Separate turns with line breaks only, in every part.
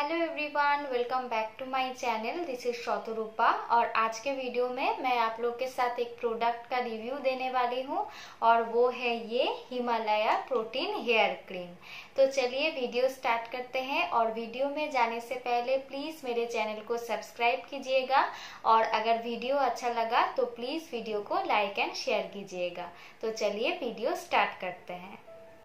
Hello everyone, welcome back to my channel. This is Shatarupa और आज के वीडियो में मैं आप लोग के साथ एक प्रोडक्ट का रिव्यू देने वाली हूँ और वो है ये हिमालय प्रोटीन हेयर क्रीम। तो चलिए वीडियो स्टार्ट करते हैं। और वीडियो में जाने से पहले प्लीज़ मेरे चैनल को सब्सक्राइब कीजिएगा और अगर वीडियो अच्छा लगा तो प्लीज़ वीडियो को लाइक एंड शेयर कीजिएगा। तो चलिए वीडियो स्टार्ट करते हैं।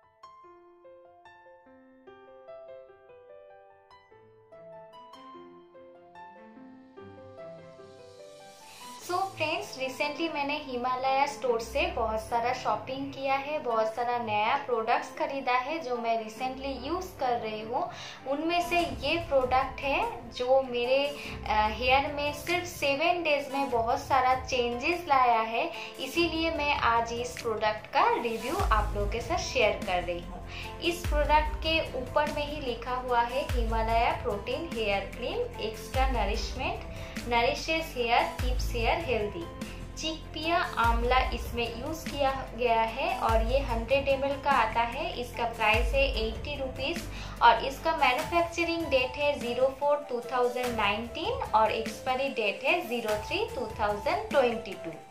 सो फ्रेंड्स, रिसेंटली मैंने हिमालय स्टोर से बहुत सारा शॉपिंग किया है, बहुत सारा नया प्रोडक्ट्स खरीदा है जो मैं रिसेंटली यूज़ कर रही हूँ। उनमें से ये प्रोडक्ट है जो मेरे हेयर में सिर्फ 7 डेज में बहुत सारा चेंजेस लाया है। इसीलिए मैं आज इस प्रोडक्ट का रिव्यू आप लोगों के साथ शेयर कर रही हूँ। इस प्रोडक्ट के ऊपर में ही लिखा हुआ है Himalaya protein hair cream extra nourishment, nourishes hair, keeps hair healthy. Chickpea amla इसमें यूज किया गया है और ये 100 ml का आता है। इसका प्राइस है 80 रुपीज़ और इसका मैन्युफैक्चरिंग डेट है 04/2019 और एक्सपायरी डेट है 03/2022।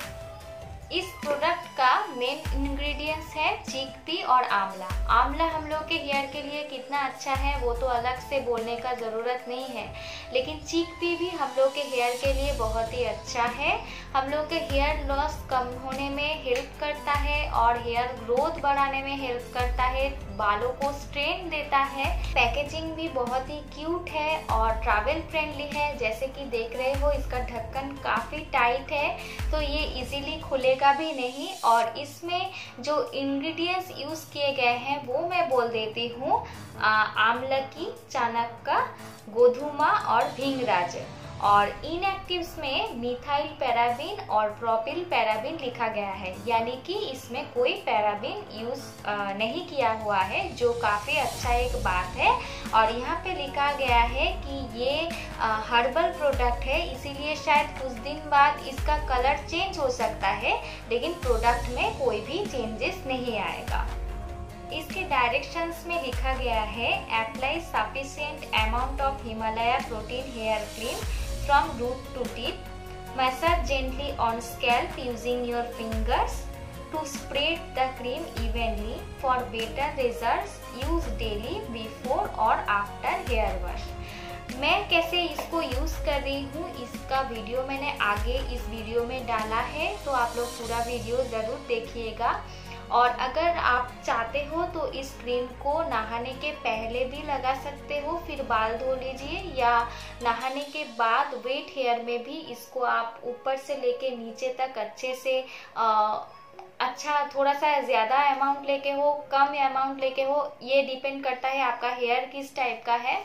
इस प्रोडक्ट का मेन इंग्रेडिएंट्स है चिकपी और आंवला। आंवला हम लोग के हेयर के लिए कितना अच्छा है वो तो अलग से बोलने का ज़रूरत नहीं है, लेकिन चिकपी भी हम लोग के हेयर के लिए बहुत ही अच्छा है। हम लोग के हेयर लॉस कम होने में हेल्प करता है और हेयर ग्रोथ बढ़ाने में हेल्प करता है, बालों को स्ट्रेन देता है। पैकेजिंग भी बहुत ही क्यूट है और ट्रैवल फ्रेंडली है। जैसे कि देख रहे हो इसका ढक्कन काफ़ी टाइट है तो ये इजीली खुले का भी नहीं। और इसमें जो इंग्रेडिएंट्स यूज किए गए हैं वो मैं बोल देती हूँ। आमलकी, चाणक्य, गोधुमा और भृंगराज। और इनएक्टिव्स में मिथाइल पैराबीन और प्रोपिल पैराबीन लिखा गया है, यानी कि इसमें कोई पैराबीन यूज नहीं किया हुआ है, जो काफ़ी अच्छा एक बात है। और यहाँ पे लिखा गया है कि ये हर्बल प्रोडक्ट है, इसीलिए शायद कुछ दिन बाद इसका कलर चेंज हो सकता है, लेकिन प्रोडक्ट में कोई भी चेंजेस नहीं आएगा। इसके डायरेक्शंस में लिखा गया है apply sufficient amount of Himalaya protein hair cream from root to tip, massage gently on scalp using your fingers to spread the cream evenly for better results, use daily before और after hair wash. मैं कैसे इसको use कर रही हूँ इसका video मैंने आगे इस वीडियो में डाला है, तो आप लोग पूरा वीडियो ज़रूर देखिएगा। और अगर आप चाहते हो तो इस क्रीम को नहाने के पहले भी लगा सकते हो, फिर बाल धो लीजिए, या नहाने के बाद वेट हेयर में भी इसको आप ऊपर से लेके नीचे तक अच्छे से अच्छा, थोड़ा सा ज़्यादा अमाउंट लेके हो, कम अमाउंट लेके हो, ये डिपेंड करता है आपका हेयर किस टाइप का है।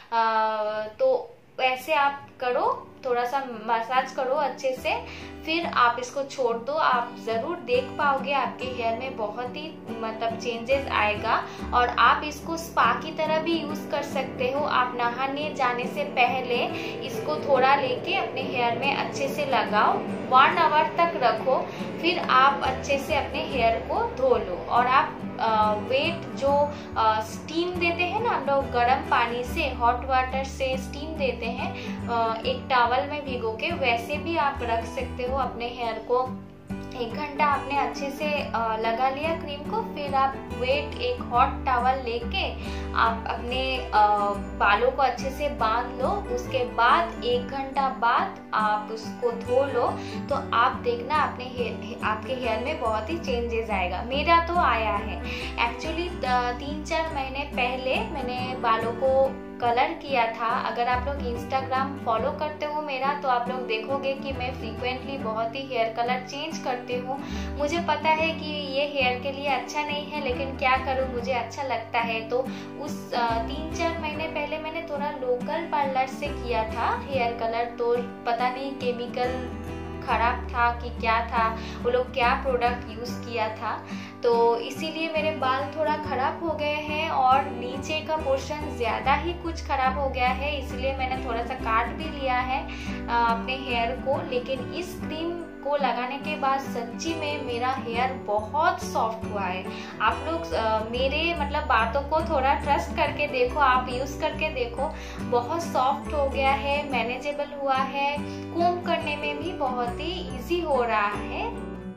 तो वैसे आप करो, थोड़ा सा मसाज करो अच्छे से, फिर आप इसको छोड़ दो। आप ज़रूर देख पाओगे आपके हेयर में बहुत ही मतलब चेंजेस आएगा। और आप इसको स्पा की तरह भी यूज़ कर सकते हो। आप नहाने जाने से पहले इसको थोड़ा लेके अपने हेयर में अच्छे से लगाओ, 1 आवर तक रखो, फिर आप अच्छे से अपने हेयर को धो लो। और आप वेट जो स्टीम देते हैं ना हम लोग, गर्म पानी से, हॉट वाटर से स्टीम देते हैं, एक टॉवल में भिगो के, वैसे भी आप रख सकते हो अपने हेयर को। 1 घंटा आपने अच्छे से लगा लिया क्रीम को, फिर आप वेट एक हॉट टॉवल लेके आप अपने बालों को अच्छे से बांध लो। उसके बाद 1 घंटा बाद आप उसको धो लो, तो आप देखना आपके हेयर में बहुत ही चेंजेस आएगा। मेरा तो आया है। एक्चुअली 3-4 महीने पहले मैंने बालों को कलर किया था। अगर आप लोग इंस्टाग्राम फॉलो करते हो मेरा, तो आप लोग देखोगे कि मैं फ्रीक्वेंटली बहुत ही हेयर कलर चेंज करती हूँ। मुझे पता है कि ये हेयर के लिए अच्छा नहीं है, लेकिन क्या करूँ, मुझे अच्छा लगता है। तो उस 3-4 महीने पहले मैंने थोड़ा लोकल पार्लर से किया था हेयर कलर, तो पता नहीं केमिकल खराब था कि क्या था, वो लोग क्या प्रोडक्ट यूज़ किया था, तो इसीलिए मेरे बाल थोड़ा ख़राब हो गए हैं और नीचे का पोर्शन ज़्यादा ही कुछ ख़राब हो गया है। इसलिए मैंने थोड़ा सा काट भी लिया है अपने हेयर को। लेकिन इस क्रीम को लगाने के बाद सच्ची में मेरा हेयर बहुत सॉफ्ट हुआ है। आप लोग मेरे मतलब बातों को थोड़ा ट्रस्ट करके देखो, आप यूज़ करके देखो, बहुत सॉफ्ट हो गया है, मैनेजेबल हुआ है, कोम करने में भी बहुत ही इजी हो रहा है।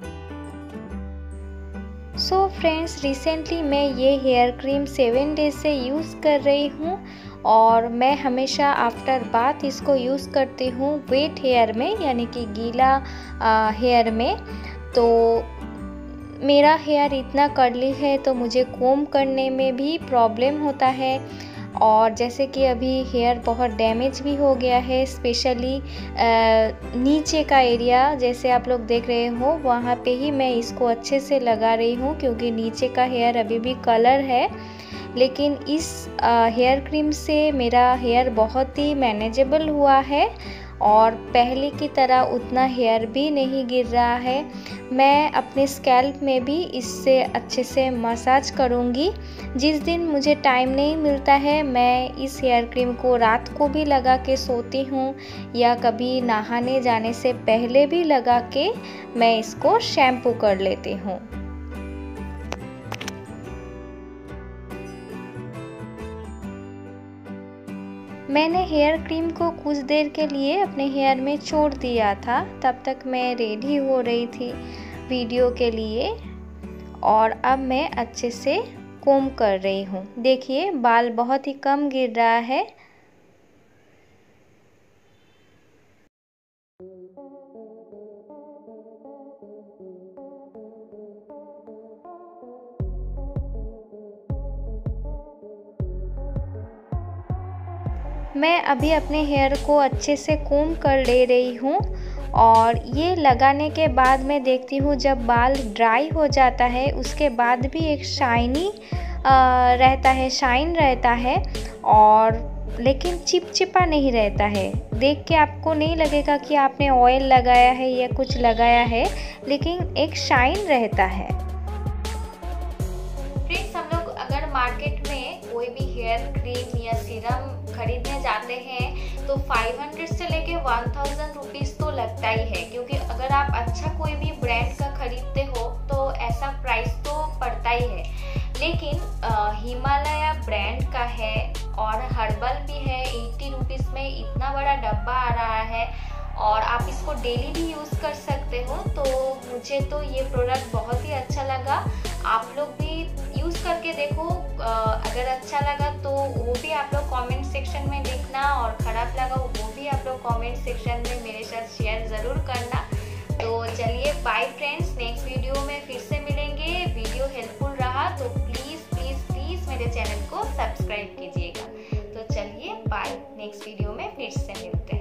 सो फ्रेंड्स, रिसेंटली मैं ये हेयर क्रीम 7 डेज से यूज़ कर रही हूँ और मैं हमेशा आफ्टर बाथ इसको यूज़ करती हूँ वेट हेयर में, यानी कि गीला हेयर में। तो मेरा हेयर इतना कर्ली है तो मुझे कोम करने में भी प्रॉब्लम होता है, और जैसे कि अभी हेयर बहुत डैमेज भी हो गया है, स्पेशली नीचे का एरिया जैसे आप लोग देख रहे हो, वहाँ पे ही मैं इसको अच्छे से लगा रही हूँ क्योंकि नीचे का हेयर अभी भी कलर है। लेकिन इस हेयर क्रीम से मेरा हेयर बहुत ही मैनेजेबल हुआ है और पहले की तरह उतना हेयर भी नहीं गिर रहा है। मैं अपने स्कैल्प में भी इससे अच्छे से मसाज करूँगी। जिस दिन मुझे टाइम नहीं मिलता है मैं इस हेयर क्रीम को रात को भी लगा के सोती हूँ या कभी नहाने जाने से पहले भी लगा के मैं इसको शैम्पू कर लेती हूँ। मैंने हेयर क्रीम को कुछ देर के लिए अपने हेयर में छोड़ दिया था, तब तक मैं रेडी हो रही थी वीडियो के लिए, और अब मैं अच्छे से कोम कर रही हूँ। देखिए बाल बहुत ही कम गिर रहा है। मैं अभी अपने हेयर को अच्छे से कोम कर ले रही हूँ और ये लगाने के बाद मैं देखती हूँ जब बाल ड्राई हो जाता है उसके बाद भी एक शाइन रहता है, और लेकिन चिपचिपा नहीं रहता है। देख के आपको नहीं लगेगा कि आपने ऑयल लगाया है या कुछ लगाया है, लेकिन एक शाइन रहता है। फ्रेंड्स, हम लोग अगर मार्केट में कोई भी हेयर क्रीम या सीरम खरीदने जाते हैं तो 500 से लेके 1000 रुपीज़ तो लगता ही है, क्योंकि अगर आप अच्छा कोई भी ब्रांड का खरीदते हो तो ऐसा प्राइस तो पड़ता ही है। लेकिन हिमालय ब्रांड का है और हर्बल भी है, 80 रुपीज़ में इतना बड़ा डब्बा आ रहा है और आप इसको डेली भी यूज़ कर सकते हो। तो मुझे तो ये प्रोडक्ट बहुत ही अच्छा लगा। आप लोग भी यूज़ करके देखो, अगर अच्छा लगा तो वो भी आप लोग कमेंट सेक्शन में लिखना, और ख़राब लगा वो भी आप लोग कमेंट सेक्शन में मेरे साथ शेयर ज़रूर करना। तो चलिए बाय फ्रेंड्स, नेक्स्ट वीडियो में फिर से मिलेंगे। वीडियो हेल्पफुल रहा तो प्लीज़ प्लीज़ प्लीज़ मेरे चैनल को सब्सक्राइब कीजिएगा। तो चलिए बाय, नेक्स्ट वीडियो में फिर से मिलते हैं।